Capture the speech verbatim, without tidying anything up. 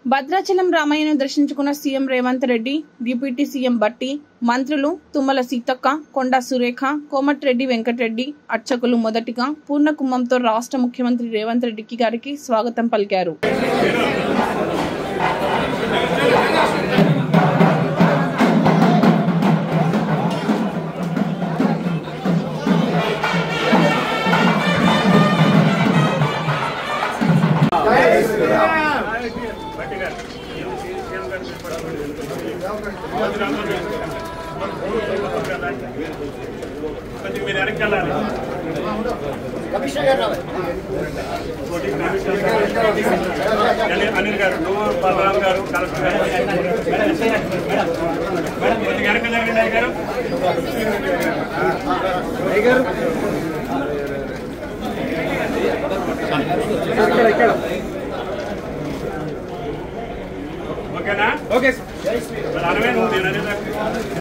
భద్రాచలం రామయ్యను దర్శించుకున్న CM Revanth Reddy, deputy CM Bhatti, మంత్రులు తుమ్మల సీతక్క, కొండా సురేఖ, కోమటిరెడ్డి వెంకటరెడ్డి, అర్చకులు మొదటిగా పూర్ణ కుంభంతో రాష్ట్ర ముఖ్యమంత్రి రేవంత్ రెడ్డి గారికి స్వాగతం పలికారు. అనిల్ గారు, బలరాం గారు, కలెక్టర్ గారు, ఓకేనా? Okay sir. అనవే నువ్వు